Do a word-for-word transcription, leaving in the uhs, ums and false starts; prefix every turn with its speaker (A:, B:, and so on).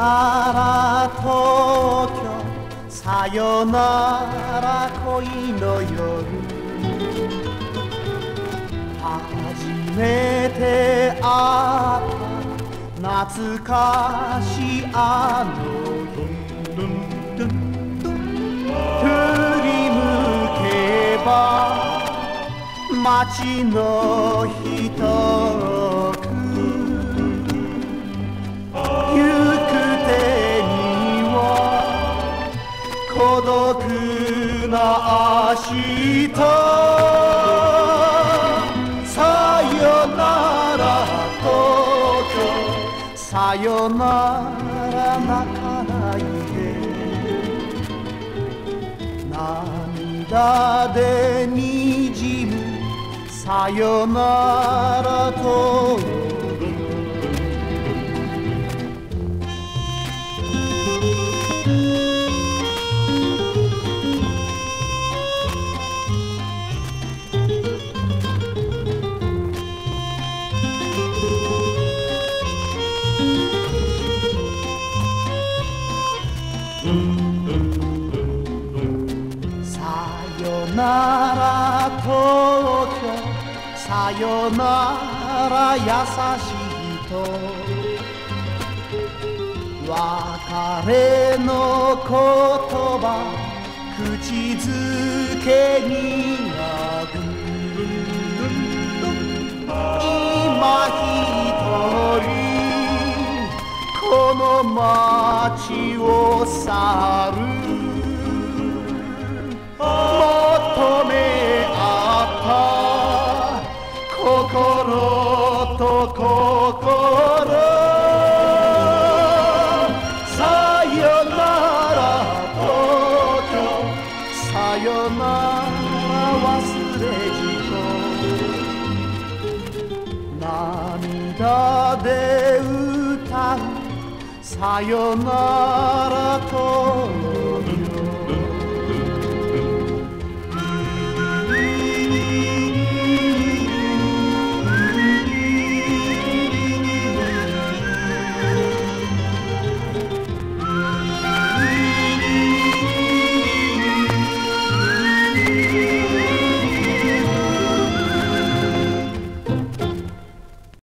A: ら東京さよなら恋の夜初めて会った懐かしいあの日振り向けば街の人孤独な明日さよなら東京さよなら泣かないで涙でにじむさよなら東京さよなら東京さよなら優しい人別れの言葉口づけにある今一人この街を去る求め合った心と心さよなら東京さよなら忘れじと涙で歌うさよなら東京「